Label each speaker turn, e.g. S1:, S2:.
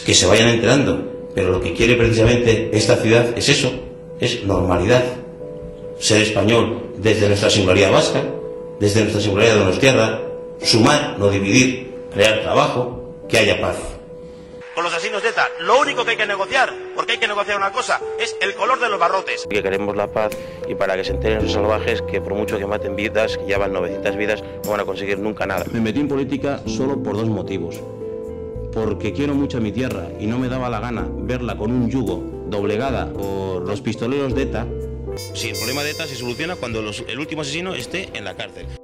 S1: Que se vayan enterando, pero lo que quiere precisamente esta ciudad es eso, es normalidad. Ser español desde nuestra singularidad vasca, desde nuestra singularidad de Donostiarra, sumar, no dividir, crear trabajo, que haya paz.
S2: Con los asesinos de ETA, lo único que hay que negociar, porque hay que negociar una cosa, es el color de los barrotes.
S3: Que queremos la paz y para que se enteren los salvajes que por mucho que maten vidas, que llevan 900 vidas, no van a conseguir nunca nada.
S4: Me metí en política solo por dos motivos. Porque quiero mucho a mi tierra y no me daba la gana verla con un yugo doblegada por los pistoleros de ETA.
S3: Sí, el problema de ETA se soluciona cuando el último asesino esté en la cárcel.